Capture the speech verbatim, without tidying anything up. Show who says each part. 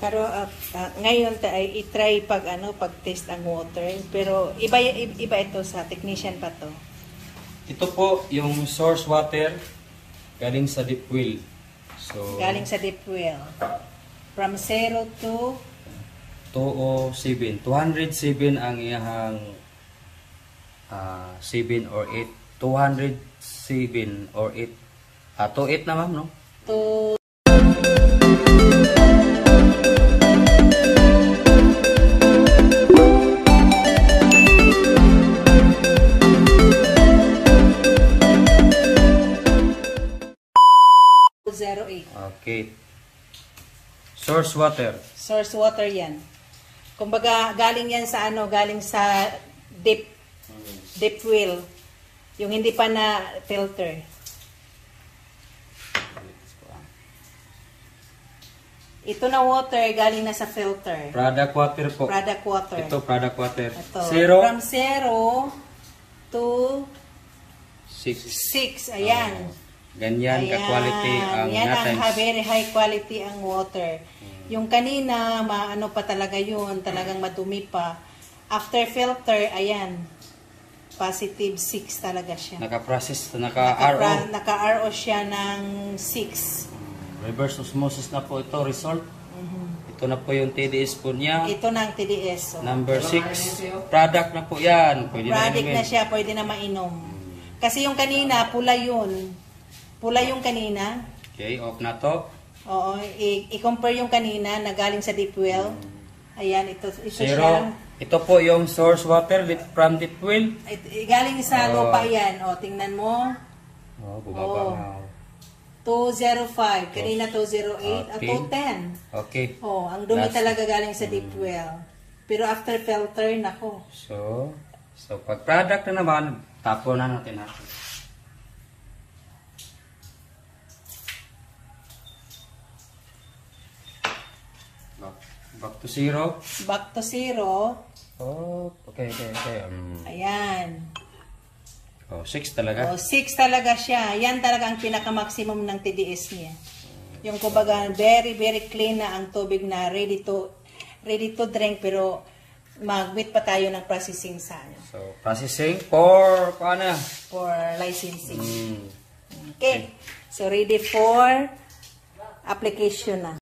Speaker 1: Pero uh, uh, ngayon ta ay i-try pag ano pag test ang water, pero iba iba ito sa technician pa to.
Speaker 2: Ito po yung source water galing sa deep well. So
Speaker 1: galing sa deep well. From zero to
Speaker 2: two oh seven. two hundred seven ang iyang uh, seven or eight. two hundred seven or eight. Ah, two eight na ma'am, no?
Speaker 1: To zero eight.
Speaker 2: Okay. Source water.
Speaker 1: Source water yan. Kumbaga, galing yan sa ano, galing sa deep, deep well. Yung hindi pa na filter. Ito na water, galing na sa filter.
Speaker 2: Product water po.
Speaker 1: Product water.
Speaker 2: Ito, product water.
Speaker 1: Ito.
Speaker 2: Zero.
Speaker 1: From zero to
Speaker 2: Six.
Speaker 1: six. Ayan.
Speaker 2: Oh. Ganyan
Speaker 1: Ayan.
Speaker 2: ka-quality ang
Speaker 1: yan ang
Speaker 2: Natanz.
Speaker 1: very high quality ang water. Hmm. Yung kanina, maano pa talaga yun, talagang madumi pa. After filter, ayan, positive six talaga siya.
Speaker 2: Naka-process, naka-R O.
Speaker 1: Naka-R O siya ng six.
Speaker 2: Reverse osmosis na po ito, result.
Speaker 1: Mm-hmm.
Speaker 2: Ito na po yung T D S po niya.
Speaker 1: Ito na ang T D S. So.
Speaker 2: Number six, product na po yan. Pwede
Speaker 1: Product
Speaker 2: na,
Speaker 1: na siya, pwede na mainom. Kasi yung kanina, pula yun. Pula yung kanina.
Speaker 2: Okay, off na to.
Speaker 1: Oo, i-compare yung kanina na galing sa deep well. Ayan, ito, ito
Speaker 2: Zero.
Speaker 1: siya.
Speaker 2: Ito po yung source water from deep well.
Speaker 1: It, galing sa
Speaker 2: Oh.
Speaker 1: lupa yan. O, tingnan mo.
Speaker 2: Oh, bumaba
Speaker 1: Oh.
Speaker 2: na.
Speaker 1: two oh five. Kanina two oh eight. At
Speaker 2: Okay.
Speaker 1: two ten.
Speaker 2: Okay.
Speaker 1: Oh, ang dumi
Speaker 2: Last.
Speaker 1: talaga galing sa deep well. Pero after filter, nako.
Speaker 2: So, so pag product na naman, tapo na natin natin. Back, back to zero.
Speaker 1: Back to zero.
Speaker 2: Oh, okay, okay, okay. Um,
Speaker 1: Ayan.
Speaker 2: oh, six talaga.
Speaker 1: Oh, six talaga siya. Yan talaga ang pinaka-maximum ng T D S niya. Yung kumbaga, very, very clean na ang tubig na ready to ready to drink, pero mag-wait pa tayo ng processing sa ano,
Speaker 2: So, processing for, paano?
Speaker 1: for licensing.
Speaker 2: Mm.
Speaker 1: Okay. So, ready for application na.